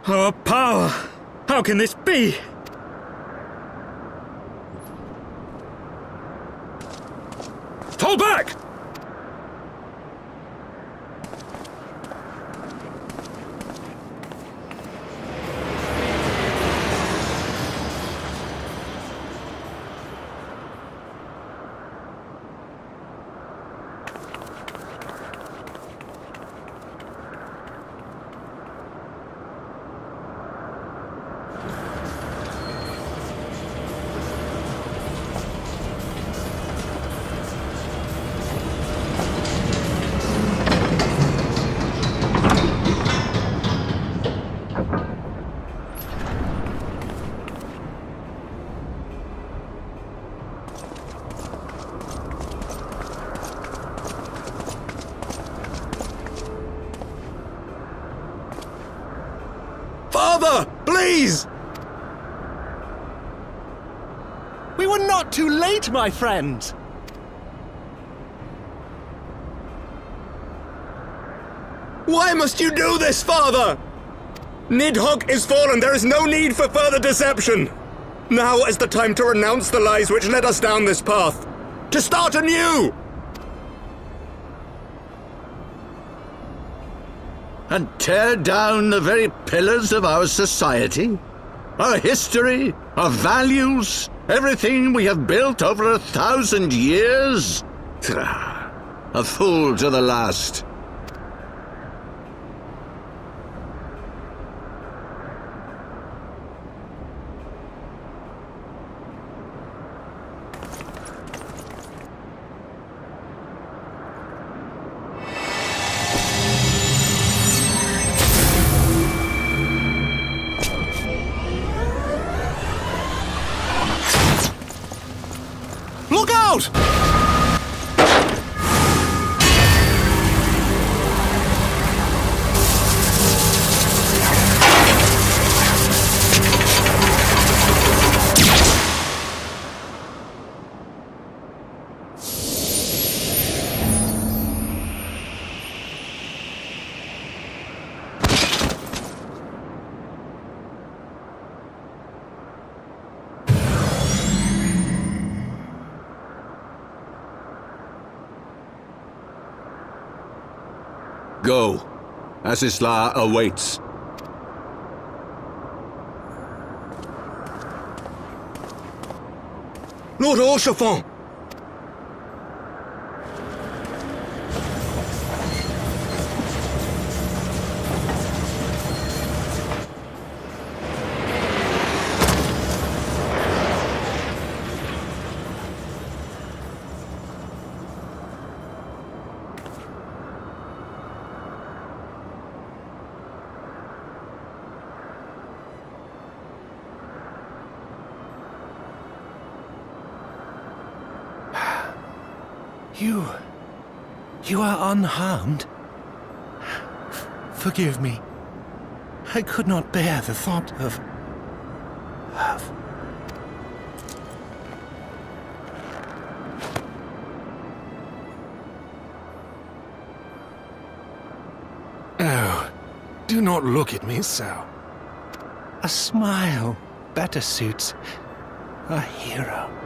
Our power! How can this be? Fall back! Father, please! We were not too late, my friend! Why must you do this, Father? Nidhogg is fallen. There is no need for further deception. Now is the time to renounce the lies which led us down this path. To start anew! And tear down the very pillars of our society? Our history, our values, everything we have built over 1,000 years? A fool to the last. Look out! Go. Azizla awaits. Lord Orchefort! You are unharmed? Forgive me. I could not bear the thought of... Oh, do not look at me so. A smile better suits a hero.